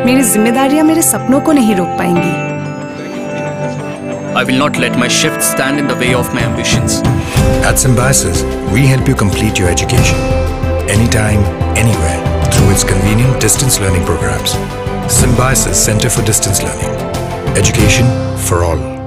मेरी जिम्मेदारियां मेरे सपनों को नहीं रोक पाएंगी। I will not let my shift stand in the way of my ambitions. At Symbiosis, we help you complete your education anytime, anywhere through its convenient distance learning programs. Symbiosis Center for Distance Learning. Education for all.